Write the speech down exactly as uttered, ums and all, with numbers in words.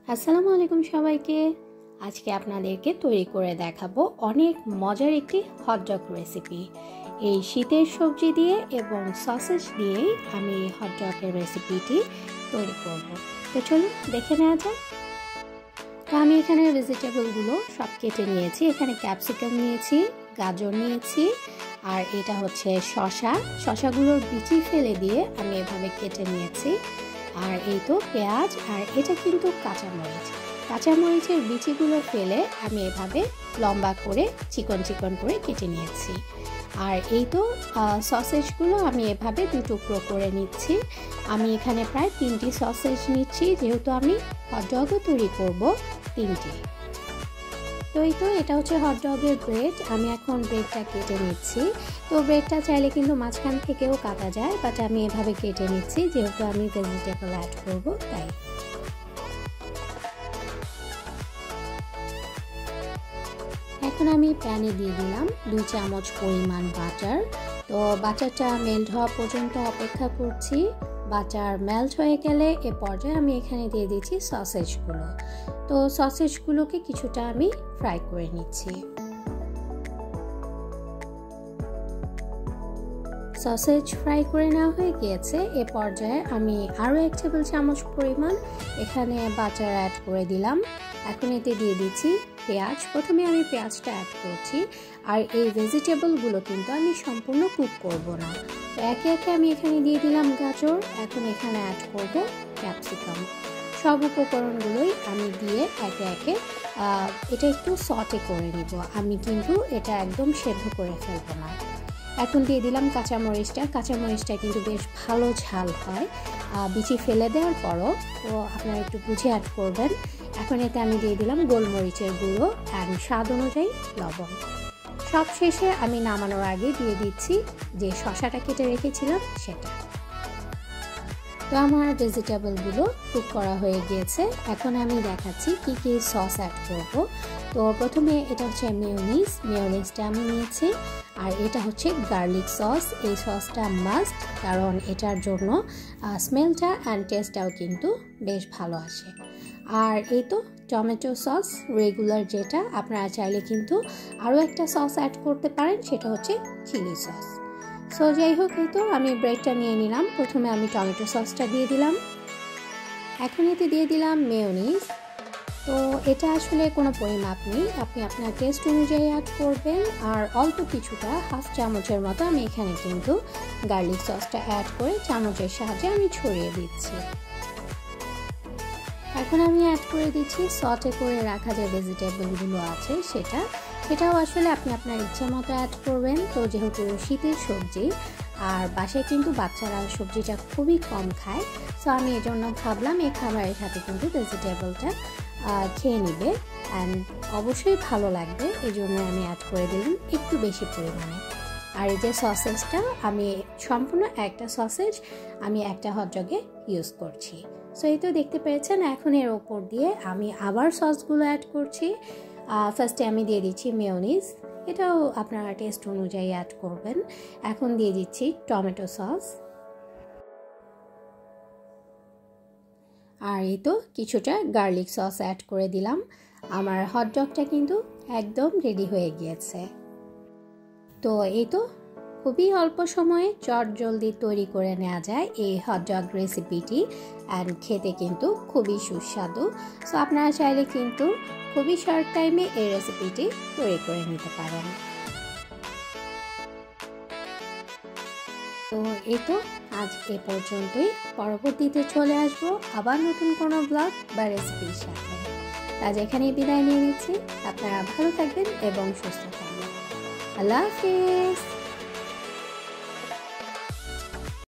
আসসালামু আলাইকুম সবাইকে। আজকে আপনাদেরকে তৈরি করে দেখাবো অনেক মজার একটি হটডগ রেসিপি। এই শীতের সবজি দিয়ে এবং সসেজ দিয়েই আমি হটডগের রেসিপিটি তৈরি করব। তো চলুন দেখে নেওয়া যাক। তো আমি এখানে ভেজিটেবলগুলো সব কেটে নিয়েছি। এখানে ক্যাপসিকাম নিয়েছি, গাজর নিয়েছি, আর এটা হচ্ছে শসা। শসাগুলোর বিচি ফেলে দিয়ে আমি এভাবে কেটে নিয়েছি। আর এই তো পেঁয়াজ, আর এটা কিন্তু কাঁচামরিচ। কাঁচামরিচের বিচিগুলো ফেলে আমি এভাবে লম্বা করে চিকন চিকন করে কেটে নিয়েছি। আর এই তো সসেজগুলো আমি এভাবে দু টুকরো করে নিচ্ছি। আমি এখানে প্রায় তিনটি সসেজ নিচ্ছি, যেহেতু আমি হটডগও তৈরি করব তিনটি। তো এই তো এটা হচ্ছে হটডগের ব্রেড। আমি এখন ব্রেডটা কেটে নিচ্ছি। তো ব্রেডটা চাইলে কিন্তু মাঝখান থেকেও কাটা যায়, বাট আমি এভাবে কেটে নিচ্ছি যেহেতু আমি ভেজিটেবল অ্যাড করব তাই। এখন আমি প্যানে দিয়ে দিলাম দুই চামচ পরিমাণ বাটার। তো বাটারটা মেল্ট হওয়া পর্যন্ত অপেক্ষা করছি। বাটার মেল্ট হয়ে গেলে এ পর্যায়ে আমি এখানে দিয়ে দিচ্ছি সসেজগুলো। তো সসেজগুলোকে কিছুটা আমি ফ্রাই করে নিচ্ছি। সসেজ ফ্রাই করে নেওয়া হয়ে গিয়েছে। এ পর্যায়ে আমি আরও এক টেবিল চামচ পরিমাণ এখানে বাটার অ্যাড করে দিলাম। এখন এতে দিয়ে দিচ্ছি পেঁয়াজ। প্রথমে আমি পেঁয়াজটা অ্যাড করছি। আর এই ভেজিটেবলগুলো কিন্তু আমি সম্পূর্ণ কুক করব না। তো একে একে আমি এখানে দিয়ে দিলাম গাজর। এখন এখানে অ্যাড করব ক্যাপসিকাম। সব উপকরণগুলোই আমি দিয়ে একে একে এটা একটু সটে করে নিব। আমি কিন্তু এটা একদম সেদ্ধ করে ফেলবো না। এখন দিয়ে দিলাম কাঁচামরিচটা। কাঁচামরিচটা কিন্তু বেশ ভালো ঝাল হয় বিচি ফেলে দেওয়ার পরও, তো আপনারা একটু বুঝে অ্যাড করবেন। এখন এতে আমি দিয়ে দিলাম গোলমরিচের গুঁড়ো অ্যান্ড স্বাদ অনুযায়ী লবণ। সব শেষে আমি নামানোর আগে দিয়ে দিচ্ছি যে শসাটা কেটে রেখেছিলাম সেটা। তো আমার ভেজিটেবলগুলো কুক করা হয়ে গিয়েছে। এখন আমি দেখাচ্ছি কি কি সস অ্যাড করব। তো প্রথমে এটা হচ্ছে মেয়োনিজ। মেয়োনিজটা আমি নিয়েছি। আর এটা হচ্ছে গার্লিক সস। এই সসটা মাস্ট, কারণ এটার জন্য স্মেলটা অ্যান্ড টেস্টটাও কিন্তু বেশ ভালো আসে। আর এই তো টমেটো সস রেগুলার, যেটা আপনারা চাইলে কিন্তু আরও একটা সস অ্যাড করতে পারেন, সেটা হচ্ছে চিলি সস। সো যাই হোক, এই তো আমি ব্রেডটা নিয়ে নিলাম। প্রথমে আমি টমেটো সসটা দিয়ে দিলাম। এখন এতে দিয়ে দিলাম মেয়োনিজ। তো এটা আসলে কোনো পরিমাপ নেই, আপনি আপনার টেস্ট অনুযায়ী অ্যাড করবেন। আর অল্প কিছুটা হাফ চামচের মতো আমি এখানে কিন্তু গার্লিক সসটা অ্যাড করে চামচের সাহায্যে আমি ছড়িয়ে দিচ্ছি। এখন আমি অ্যাড করে দিচ্ছি সটে করে রাখা যে ভেজিটেবলগুলো আছে সেটা। সেটাও আসলে আপনি আপনার ইচ্ছা মতো অ্যাড করবেন। তো যেহেতু শীতের সবজি আর বাসায় কিন্তু বাচ্চারা সবজিটা খুবই কম খায়, সো আমি এই জন্য ভাবলাম এই খাবারের সাথে কিন্তু ভেজিটেবলটা খেয়ে নিবে অ্যান্ড অবশ্যই ভালো লাগবে, এই জন্য আমি অ্যাড করে দিলাম একটু বেশি পরিমাণে। আর এই যে সসেজটা, আমি সম্পূর্ণ একটা সসেজ আমি একটা হটডগে ইউজ করছি। সো এই তো দেখতে পেয়েছেন। এখন এর ওপর দিয়ে আমি আবার সসগুলো অ্যাড করছি। ফার্স্টে আমি দিয়ে দিচ্ছি মেয়োনিজ, এটাও আপনারা টেস্ট অনুযায়ী অ্যাড করবেন। এখন দিয়ে দিচ্ছি টমেটো সস। আর এই তো কিছুটা গার্লিক সস অ্যাড করে দিলাম। আমার হটডগটা কিন্তু একদম রেডি হয়ে গিয়েছে। তো এই তো খুবই অল্প সময়ে চট জলদি তৈরি করে নেওয়া যায় এই হটডগ রেসিপিটি, অ্যান্ড খেতে কিন্তু খুবই সুস্বাদু। সো আপনারা চাইলে কিন্তু খুবই শর্ট টাইমে এই রেসিপিটি তৈরি করে নিতে পারেন। তো এই তো আজ এ পর্যন্তই। পরবর্তীতে চলে আসবো আবার নতুন কোনো ব্লগ বা রেসিপির সাথে। আজ এখানেই বিদায় নিয়ে নিচ্ছি। আপনারা ভালো থাকবেন এবং সুস্থ থাকবেন। আল্লাহ হাফেজ।